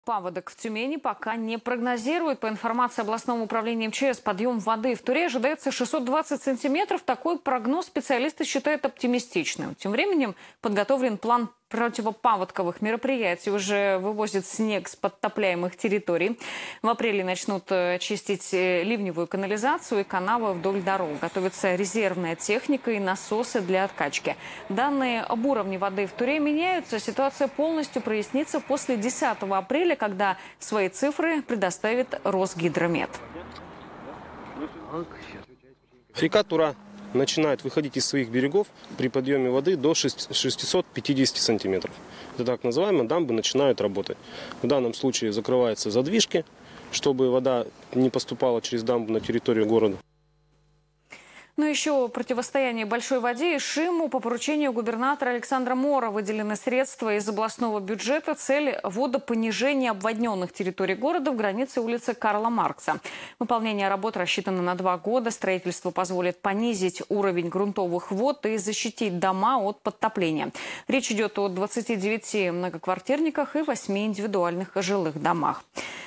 Паводок в Тюмени пока не прогнозируют. По информации областного управления МЧС, подъем воды в Туре ожидается 620 сантиметров. Такой прогноз специалисты считают оптимистичным. Тем временем подготовлен план противопаводковых мероприятий. Уже вывозят снег с подтопляемых территорий. В апреле начнут чистить ливневую канализацию и канавы вдоль дорог. Готовится резервная техника и насосы для откачки. Данные об уровне воды в Туре меняются. Ситуация полностью прояснится после 10 апреля, когда свои цифры предоставит Росгидромет. Река Тура начинает выходить из своих берегов при подъеме воды до 650 сантиметров. Это так называемые дамбы начинают работать. В данном случае закрываются задвижки, чтобы вода не поступала через дамбу на территорию города. Но еще противостояние большой воде и шиму. По поручению губернатора Александра Мора выделены средства из областного бюджета. Цель – водопонижение обводненных территорий города в границе улицы Карла Маркса. Выполнение работ рассчитано на 2 года. Строительство позволит понизить уровень грунтовых вод и защитить дома от подтопления. Речь идет о 29 многоквартирниках и 8 индивидуальных жилых домах.